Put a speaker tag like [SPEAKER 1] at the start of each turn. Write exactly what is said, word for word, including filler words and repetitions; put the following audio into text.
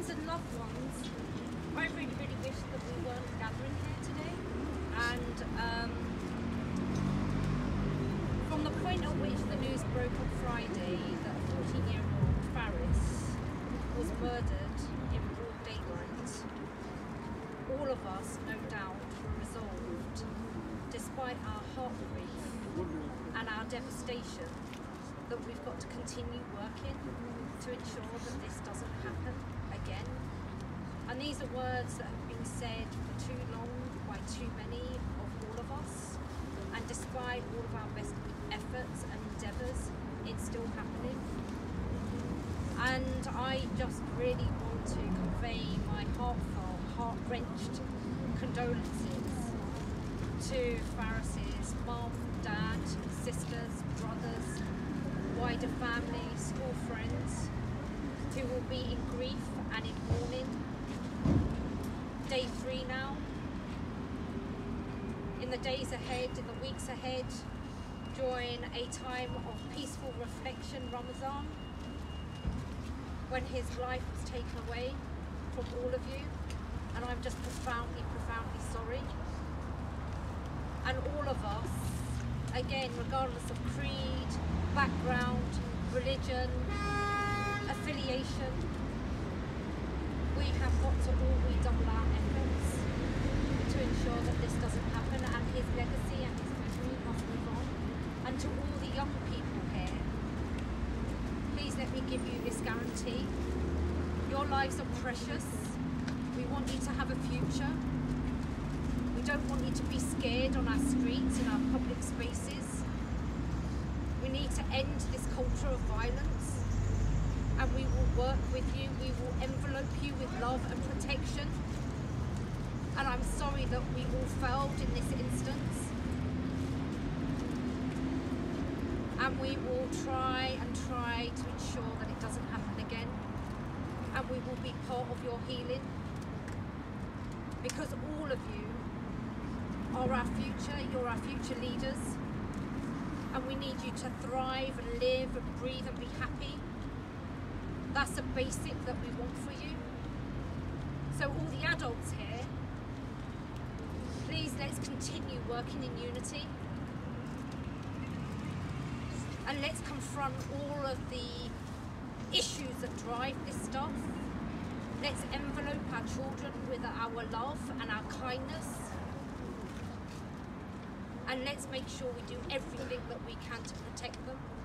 [SPEAKER 1] friends and loved ones, I really, really wish that we weren't gathering here today. And um, from the point at which the news broke on Friday that a fourteen-year-old Faris was murdered in broad daylight, all of us, no doubt, were resolved, despite our heartbreak and our devastation, that we've got to continue working to ensure that this doesn't happen again. And these are words that have been said for too long by too many of all of us, and despite all of our best efforts and endeavours, it's still happening. And I just really want to convey my heartfelt, heart-wrenched condolences to Faris's mum, dad, sisters, brothers, wider family, school friends, who will be in grief and in mourning. Day three now. In the days ahead, in the weeks ahead, during a time of peaceful reflection, Ramadan, when his life was taken away from all of you, and I'm just profoundly, profoundly sorry. And all of us, again, regardless of creed, background, religion, affiliation, we have got to all redouble our efforts to ensure that this doesn't happen, and his legacy and his memory must live on. And to all the young people here, please let me give you this guarantee. Your lives are precious. We want you to have a future. We don't want you to be scared on our streets, in our public spaces. We need to end this culture of violence, and we will work with you. We will envelope you with love and protection. And I'm sorry that we all failed in this instance. And we will try and try to ensure that it doesn't happen again. And we will be part of your healing, because all of you are our future. You're our future leaders, and we need you to thrive and live and breathe and be happy. That's a basic that we want for you. So all the adults here, please let's continue working in unity, and let's confront all of the issues that drive this stuff. Let's envelope our children with our love and our kindness, and let's make sure we do everything that we can to protect them.